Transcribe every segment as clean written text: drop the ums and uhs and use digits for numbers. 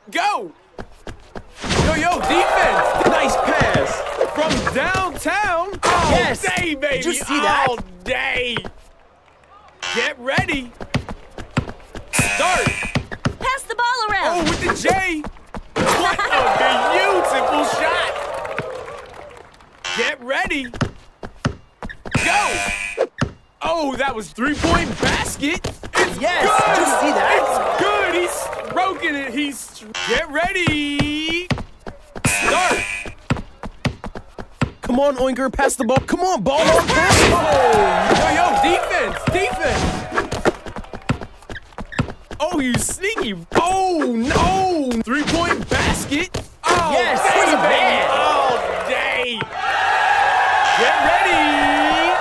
Go! Yo, defense! Nice pass from downtown. All Yes. day, baby. Did you see that? All day. Get ready. Start. Pass the ball Oh, around. with the J. What a beautiful shot. Get ready. Go. Oh, that was three-point basket. It's Yes. good. Did you see that? It's good. He's stroking it. Get ready. Start. Come on, Oinker, pass the ball. Come on, ball hog, pass it. Yo, defense. Oh, you sneaky. Oh, no. Three-point basket. Oh, Yes, day, he's a baby. man. All day. Get ready.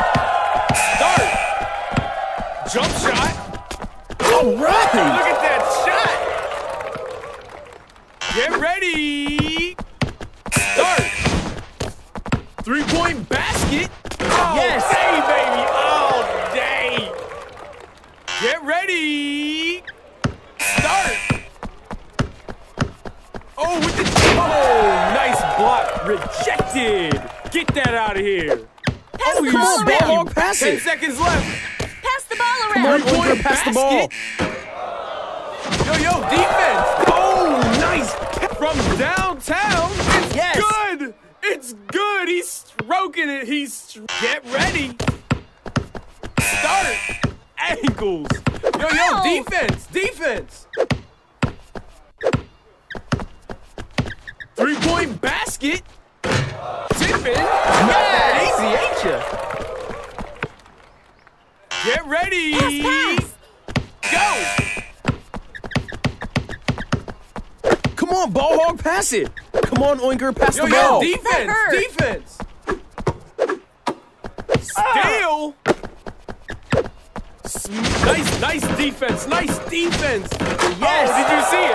Start. Jump shot. All right. Look at that shot. Get ready. Start. Three-point basket. Oh, Yes. day, baby. All day. Get ready. Start. Oh, with the... Oh, nice block. Rejected. Get that out of here. Pass Oh, the you ball small around. hog, pass 10 it. seconds left. Pass the ball Come on, around. Oinker, pass the ball. Yo, defense. Oh, nice. From downtown. It's Yes. good. It's good. He's stroking it. Get ready. Start. Ankles. Yo, Ow. defense. Three-point basket. Tipping. Not that easy, ain't ya? Get ready. Pass. Go. Come on, ball hog, pass it. Come on, Oinker, pass the Yo, ball. defense. hurt. Defense. Steal. Nice defense. Nice defense. Yes. Oh, did you see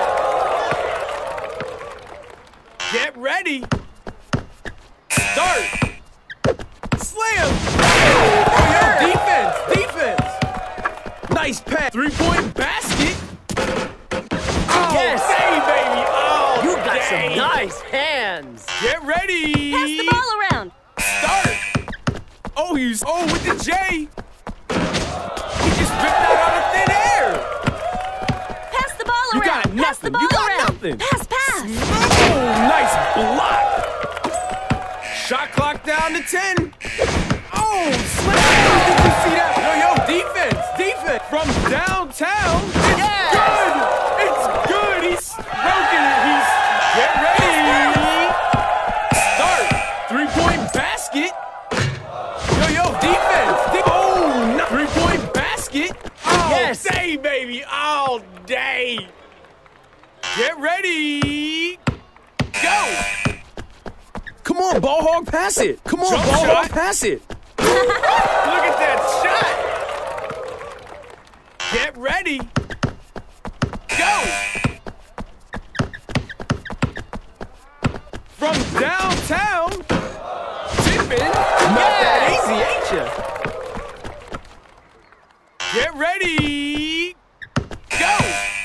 it? Get ready. Start. Slam. Oh, yo, defense. Nice pass. Three-point basket. Oh, Yes. say, baby. Oh, You got day. some nice hands. Get ready. Pass the ball around. Start. Oh, with the J. He just ripped that out of thin air. Pass the ball You around. got Pass the nothing. ball You got around. nothing. Pass. Oh, nice block. Shot clock down to 10. Oh, slam. Did you see that? Yo, defense. From downtown. It's Yes. good. It's good. He's stroking it. Get ready. Start. Three-point basket. Yo, defense. Oh, no. Three-point basket. All Yes. day, baby. All day. Get ready. Go. Come on, ball hog, pass it. Come on, Jump ball shot. hog, pass it. Look at that shot. Get ready. Go. From downtown. Tipping. Not that easy, ain't ya? Get ready. Go.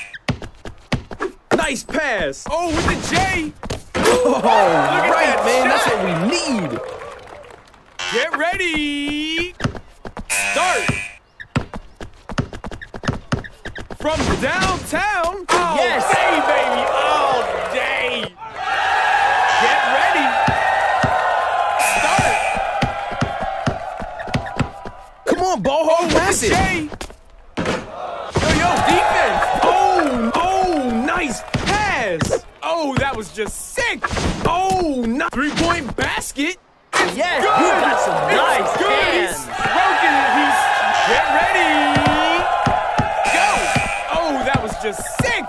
Nice pass. Oh, with the J. Oh, at right, that man. That's shot. what we need. Get ready. Start. From downtown. Oh, Yes. day, baby. All day. Get ready. Start. Come on, ball hog, pass it. Jay. Yo, defense. Oh, nice pass. Oh, that was just sick. Oh, nice. Three-point basket. Yes, Good. you got some It's nice good. hands. He's stroking it. Get ready. Go. Oh, that was just sick.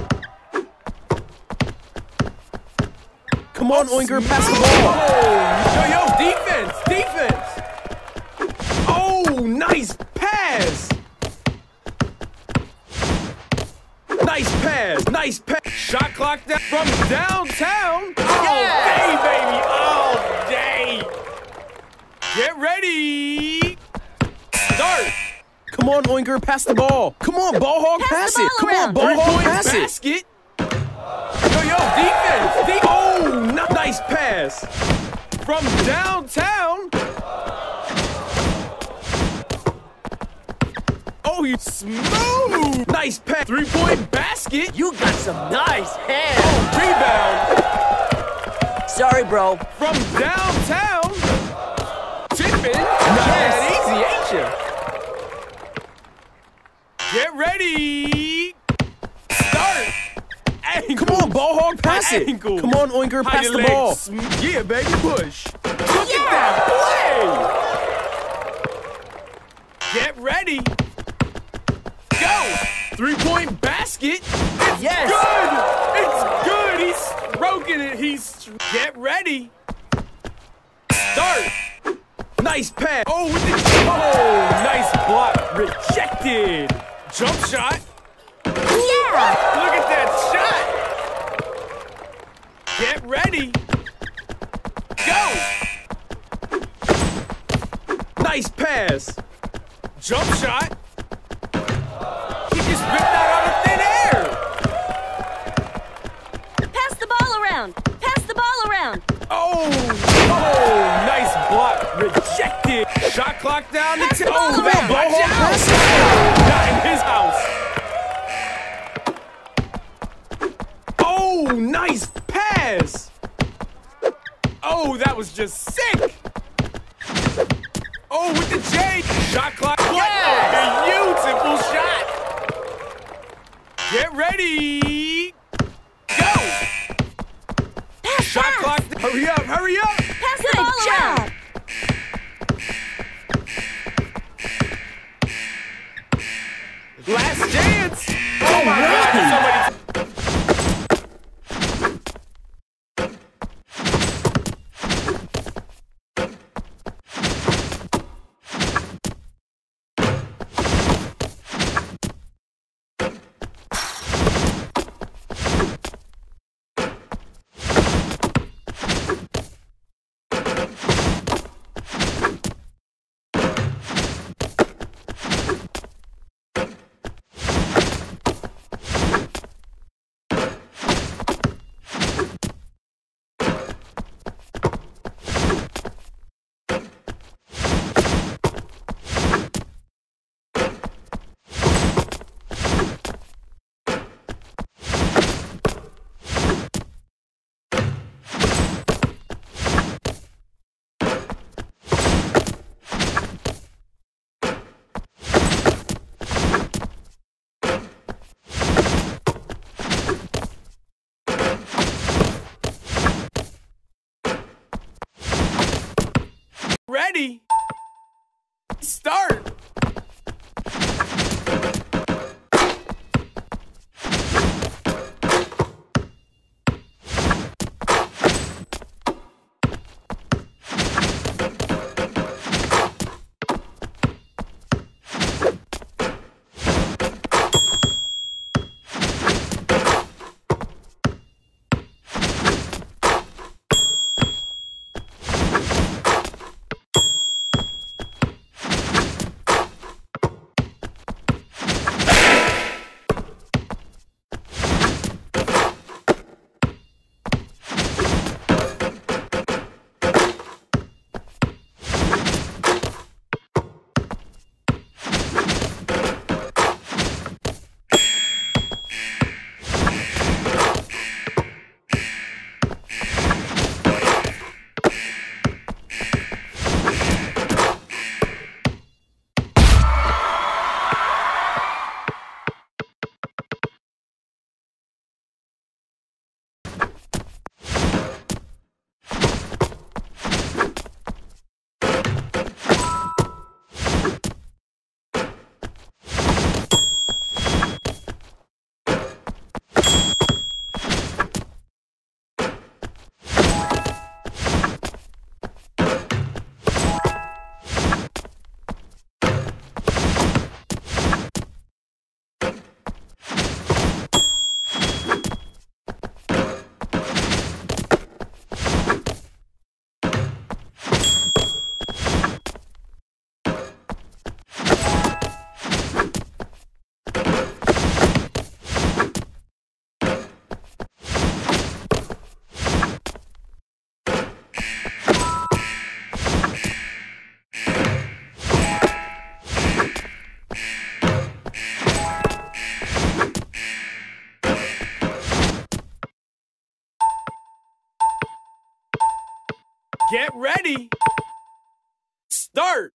Come on, Oinker, pass the ball. Defense. Oh, nice pass. Nice pass. Shot clock down from downtown. Yes. All day, baby. All day. Get ready. Start. Come on, Oinker, pass the ball. Come on, ball hog, Pass pass the it. ball Come on, around. ball hog, Three-point pass it. basket. Yo, defense. Oh, nice pass. From downtown. Oh, you smooth. Nice pass. Three-point basket. You got some nice hands. Rebound. Sorry, bro. From downtown. Tipping. Nice. Easy, ain't you? Get ready. Start. Ankles. Come on, ball hog, pass it. Ankles. Come on, Oinker, Hide pass your the legs. ball. Yeah, baby, push. Look at that play. Get ready. Go. Three-point basket. It's Yes. good. It's good. He's stroking it. Get ready. Start. Nice pass. Oh, with the nice block. Rejected. Jump shot. Yeah! Look at that shot. Get ready. Go. Nice pass. Jump shot. He just ripped that out of thin air. Pass the ball around! Pass the ball around! Oh, nice block. Rejected. Shot clock down to 10. ball Oh, around. man, Ball watch hog, out. pass it. Not in his house. Oh, nice pass. Oh, that was just sick. Oh, with the J. Shot clock. What a beautiful shot. Get ready. Go. Shot clock. Hurry up, hurry up. Pass the ball around! Last chance. Oh, my God. Somebody Get ready. Start.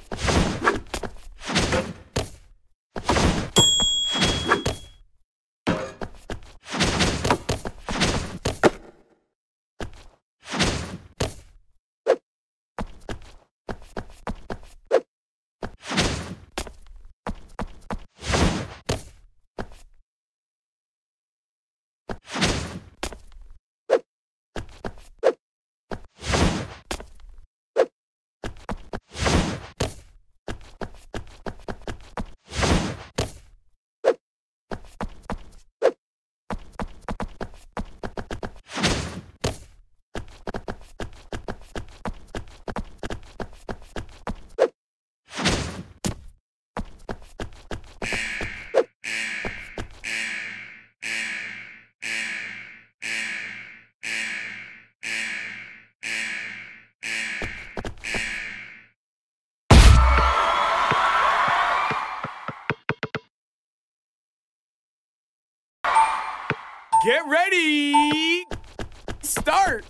Get ready. Start.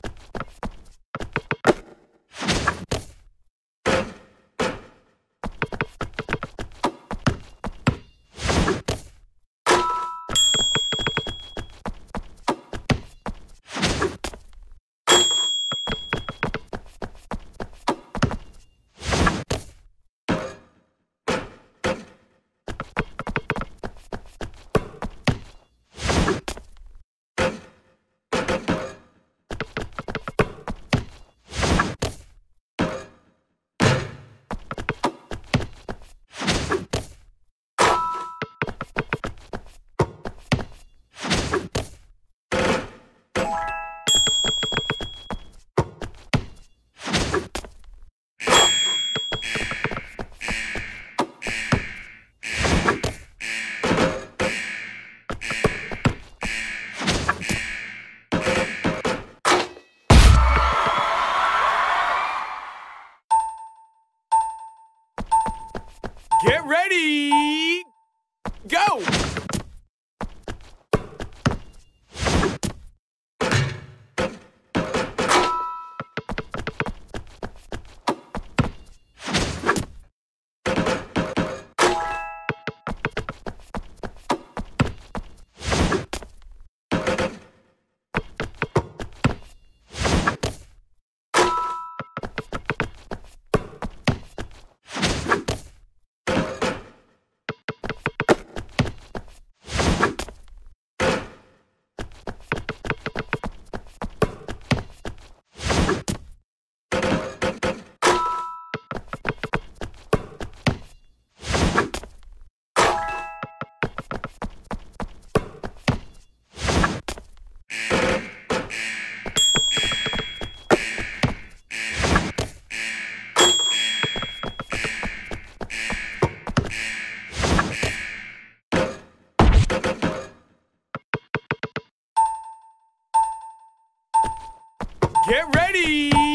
Get ready. Go. Get ready.